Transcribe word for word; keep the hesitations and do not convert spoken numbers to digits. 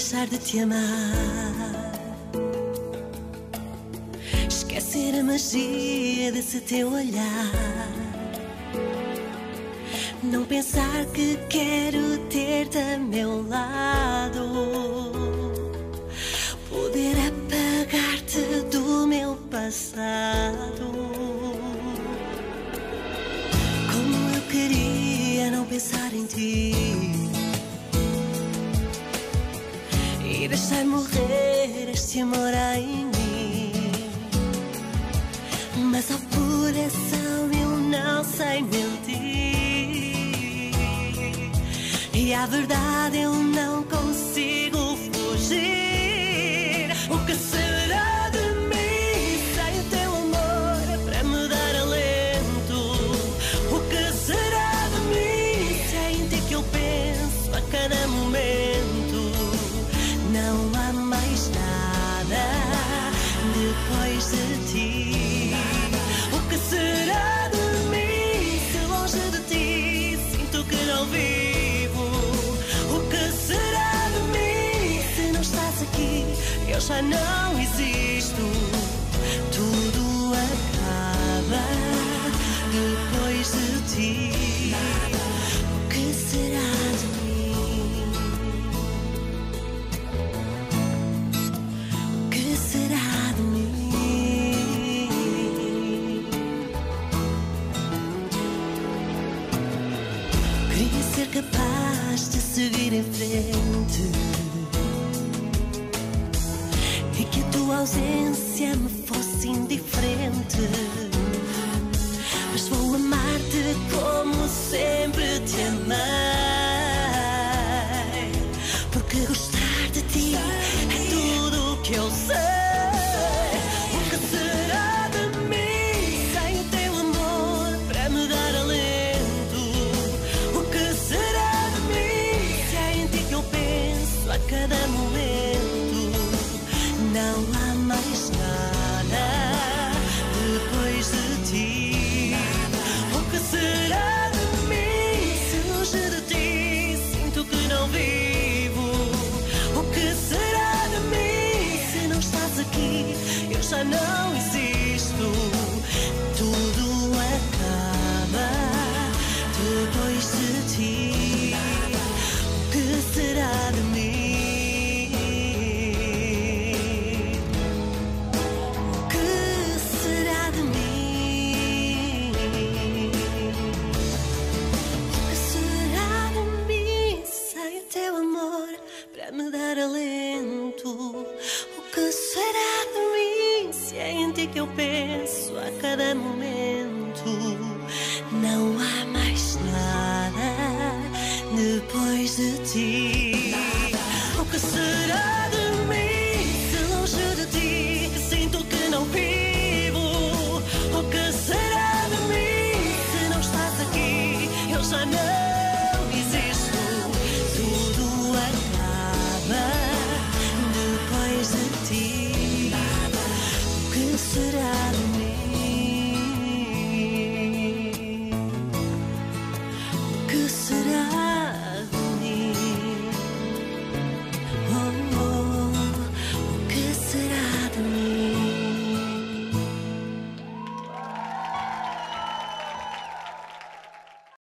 deixar de te amar, esquecer a magia desse teu olhar, não pensar que quero ter-te a meu lado, poder apagar-te do meu passado. Como eu queria não pensar em ti e deixar morrer este amor em mim, mas ao coração eu não sei mentir, e a verdade eu não consigo fugir. O que será de mim sem o teu amor para me dar alento? O que será de mim se é em ti que eu penso a cada momento? Não há mais nada depois de ti. O que será de mim se longe de ti sinto que não vivo? O que será de mim se não estás aqui? Eu já não existo. Tudo acaba depois de ti. O que será de mim? O que será de mim? Queria ser capaz de seguir em frente e que a tua ausência me fosse indiferente, mas vou amar-te como sempre te amei, porque gostar de ti é tudo o que eu sei. O que será de mim sem o teu amor para me dar alento? O que será de mim se é em ti que eu penso a cada momento? Não há mais nada depois de ti. O que será de mim se longe de ti sinto que não vivo? O que será de mim se não estás aqui? Eu já não existo. Tudo acaba depois de ti. O que será de mim? Me dar alento. O que será de mim se é em ti que eu penso a cada momento?